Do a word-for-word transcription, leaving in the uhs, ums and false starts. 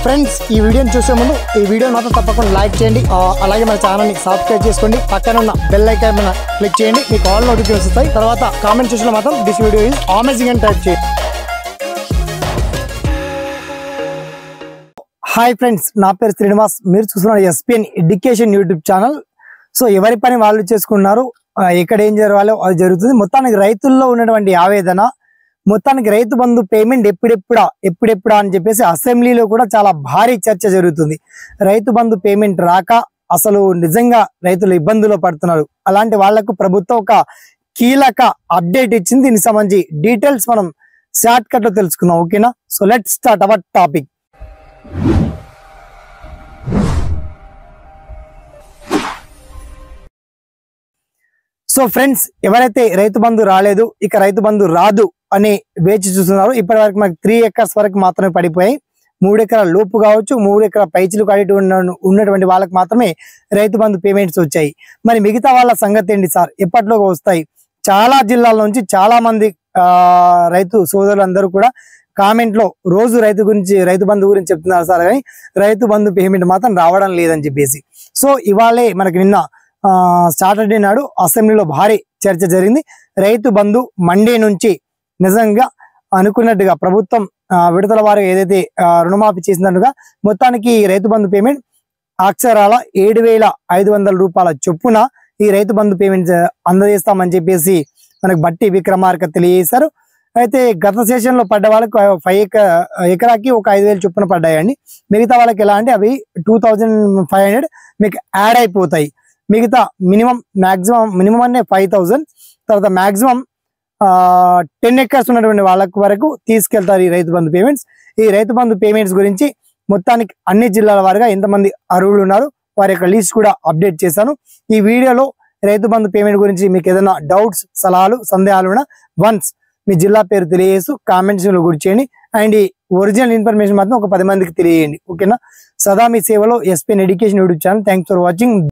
Friends ఈ వీడియోని చూసే ముందు ఈ వీడియో మాత్రం తప్పకుండా లైక్ చేయండి, అలాగే మన ఛానల్ని సబ్స్క్రైబ్ చేసుకోండి, పక్కన ఉన్న బెల్ ఐకాన్ మీద క్లిక్ చేయండి, మీకు ఆల్ నోటిఫికేషన్స్ వస్తాయి. తర్వాత కామెంట్ సెక్షన్లో మాత్రం దిస్ వీడియో ఈజ్ అమేజింగ్ అని టైప్ చేయండి. హాయ్ ఫ్రెండ్స్, నా పేరు శ్రీనివాస్, మీరు చూస్తున్నారు SPN education YouTube channel. So ఎవరి పని వాళ్ళు చేసుకున్నారు, ఎక్కడ ఏం జరగాలో అది జరుగుతుంది. మొత్తానికి రైతుల్లో ఉన్నటువంటి ఆవేదన, మొత్తానికి రైతు బంధు పేమెంట్ ఎప్పుడెప్పుడా ఎప్పుడెప్పుడా అని చెప్పేసి అసెంబ్లీలో కూడా చాలా భారీ చర్చ జరుగుతుంది. రైతు బంధు పేమెంట్ రాక అసలు నిజంగా రైతులు ఇబ్బందులు పడుతున్నారు. అలాంటి వాళ్లకు ప్రభుత్వం ఒక కీలక అప్డేట్ ఇచ్చింది. దీనికి సంబంధించి డీటెయిల్స్ మనం షార్ట్ కట్ లో తెలుసుకుందాం. ఓకేనా? So let's start our topic. So friends, ఎవరైతే రైతు బంధు రాలేదు, ఇక రైతు బంధు రాదు అని వేచి చూస్తున్నారు. ఇప్పటి వరకు మనకి త్రీ ఎకర్స్ వరకు మాత్రమే పడిపోయాయి. మూడు ఎకరాల లోపు కావచ్చు, మూడు ఎకరాల పైచిలు కడిగి ఉన్నటువంటి వాళ్ళకి మాత్రమే రైతు బంధు పేమెంట్స్ వచ్చాయి. మరి మిగతా వాళ్ళ సంగతి ఏంటి సార్, ఎప్పట్లోగా వస్తాయి? చాలా జిల్లాల నుంచి చాలా మంది ఆ రైతు సోదరులందరూ కూడా కామెంట్ లో రోజు రైతు గురించి రైతు బంధు గురించి చెప్తున్నారు సార్, కానీ రైతు బంధు పేమెంట్ మాత్రం రావడం లేదని చెప్పేసి. సో ఇవాళే మనకి నిన్న ఆ సాటర్డే నాడు అసెంబ్లీలో భారీ చర్చ జరిగింది. రైతు బంధు మండే నుంచి నిజంగా అనుకున్నట్టుగా ప్రభుత్వం విడతల వారు ఏదైతే రుణమాఫీ చేసినట్టుగా మొత్తానికి రైతు బంధు పేమెంట్ అక్షరాల ఏడు వేల ఐదు వందల రూపాయల చొప్పున ఈ రైతు బంధు పేమెంట్ అందజేస్తామని చెప్పేసి మనకు బట్టి విక్రమార్క తెలియజేశారు. అయితే గత సెషన్ లో పడ్డ వాళ్ళకి ఫైవ్ ఎకరాకి ఒక ఐదు వేలు చొప్పున పడ్డాయండి. మిగతా వాళ్ళకి ఎలా అంటే అవి టూ థౌజండ్ ఫైవ్ హండ్రెడ్ మీకు యాడ్ అయిపోతాయి. మిగతా మినిమం మాక్సిమం మినిమం అనే ఫైవ్ థౌజండ్ తర్వాత మాక్సిమం టెన్ ఎకర్స్ ఉన్నటువంటి వాళ్ళకి వరకు తీసుకెళ్తారు ఈ రైతు బంధు పేమెంట్స్. ఈ రైతు బంధు పేమెంట్స్ గురించి మొత్తానికి అన్ని జిల్లాల వారుగా ఎంతమంది అర్హులు ఉన్నారు వారి యొక్క లిస్ట్ కూడా అప్డేట్ చేశాను. ఈ వీడియోలో రైతు బంధు పేమెంట్ గురించి మీకు ఏదైనా డౌట్స్, సలహాలు, సందేహాలు ఉన్నా వన్స్ మీ జిల్లా పేరు తెలియజేస్తూ కామెంట్స్ లో గురి చేయండి. అండ్ ఈ ఒరిజినల్ ఇన్ఫర్మేషన్ మాత్రం ఒక పది మందికి తెలియజేయండి. ఓకేనా? సదా మీ సేవలో SPN education YouTube channel. Thanks for watching.